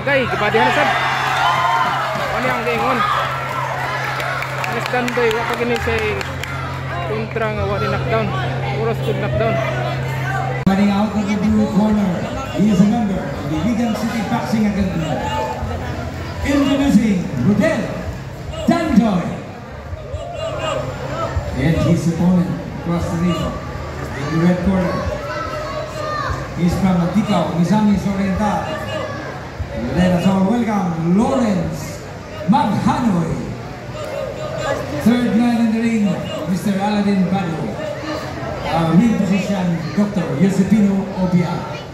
Agay, gipadihan na sad. Ano ang giingon? Standby, wala pa gini say kontra nga wala knockdown. Oras good knockdown. Running out of the blue corner, he is a member of the Vigan City Boxing Academy. Introducing Rodel Danjoy. And his opponent across the ring in the red corner. He's from Dicao, Misamis Oriental. Let us all welcome Lawrence Maghanoy. Third man in the ring, Mr. Aladdin Badu. Our ring physician, Dr. Josepino Obia.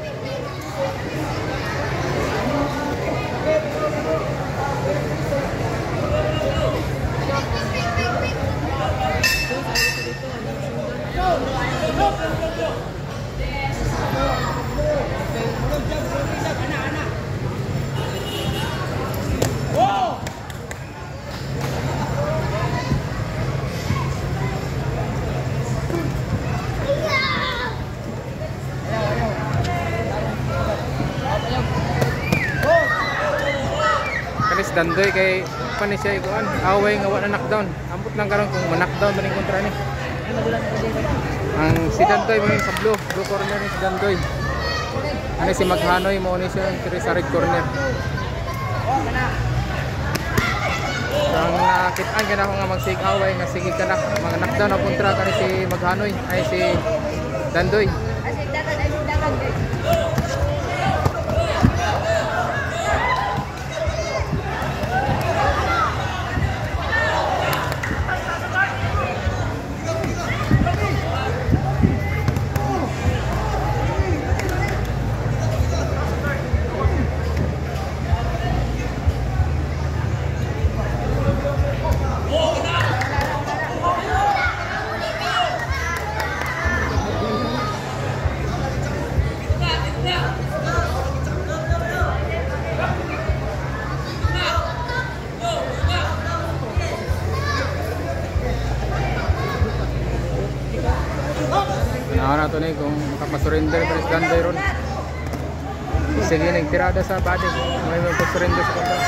Dandoy kay panisya ikuan away nga wala knockdown. Ambot lang karon kung ma-knockdown ba ning kontra ni. Ang si Dandoy mo sa blue corner ni si Dandoy. Ano si Maghanoy mo ni siya sa red corner. Ang nakit-an kana ko nga mag-sig away nga sige ka na mga knockdown ang kontra kani si Maghanoy ay si Dandoy. Ano to ni kung makasurrender pa si Dandoy ron. Sige nagtirada sa body. May magpasurrender sa kontra.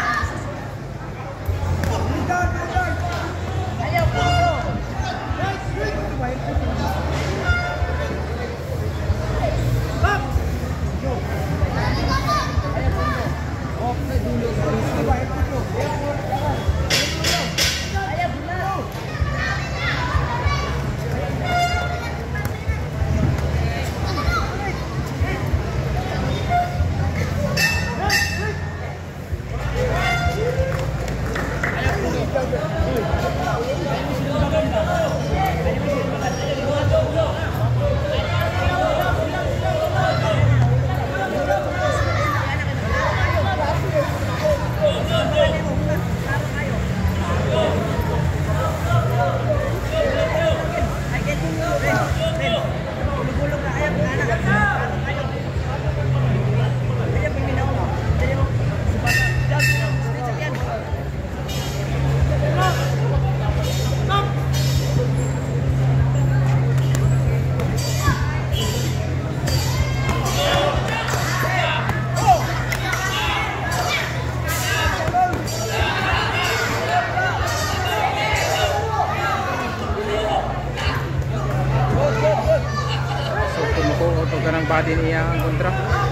Kanang body niya ang kontra.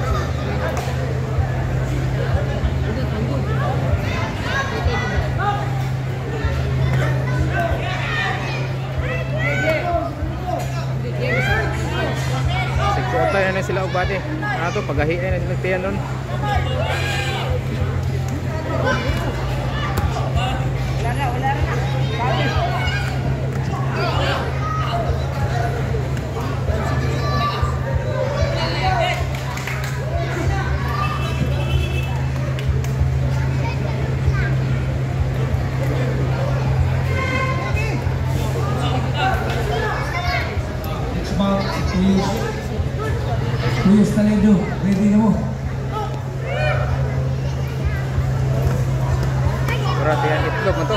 Sigkota yan na sila og body. Ato pagahiin na sila tiyan nun. Wala na. Please, Taledo, ready na mo. Berarti yan itlog na to.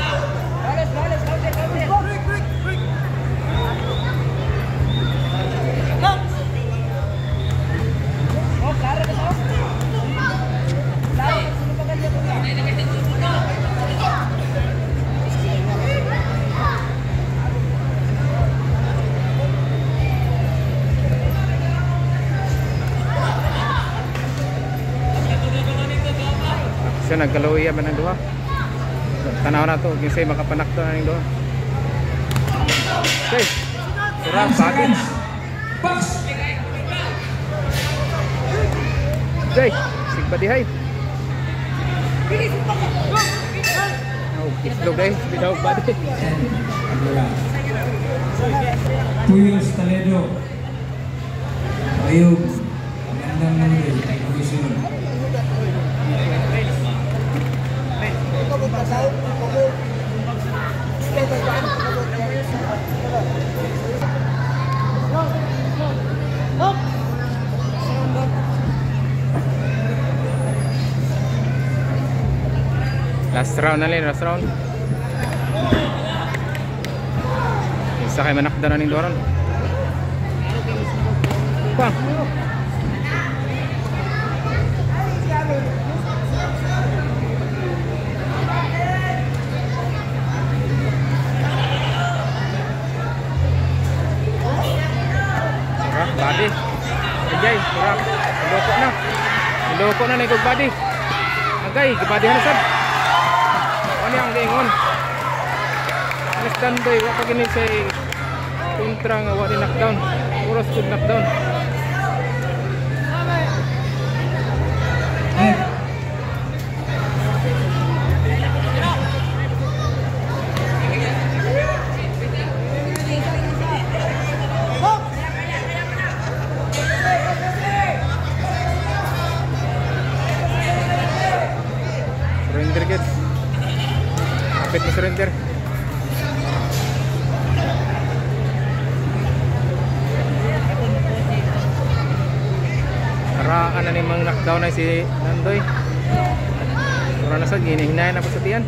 So nagkaluya man ang duha. Tanaw na to, ginsay makapanakto na ning duha. Okay. Surang 10 bagay. seconds. Box. Okay, sigbadihay. Oh, itlog ay, bitaw badi. Tuyos Toledo. Ayub. Magandang number. Position. Last round na rin, last round. Isa kay manakda na ning doron. Pang. Body. Agay, kurang. Iloko na. Iloko na nigog body. Agay, gibadi na sad. Ano ang gingon? Miss Dandoy, wa pa gini say kontra nga wa ni knockdown. Puros good knockdown. Surrender kids. Kapit na surrender. Karaan na ni mang knockdown na si Dandoy. Pura na sa ginihinayan na po sa tiyan.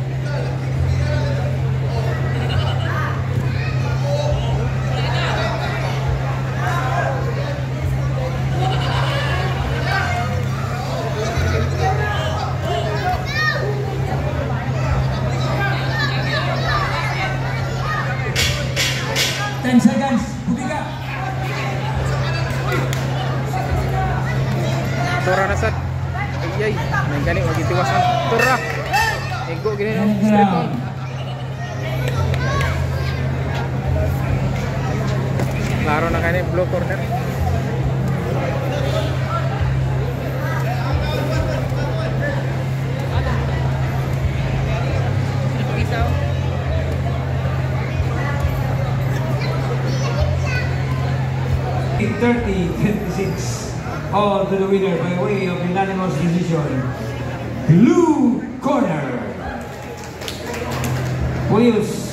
Seconds, Butika. Tura na sad. Ayay, may gani wag itiwasan. Tura. Ego gini straight on. Klaro na kani blow corner. In 30-26, all to the winner by way of unanimous decision. Blue corner. Wills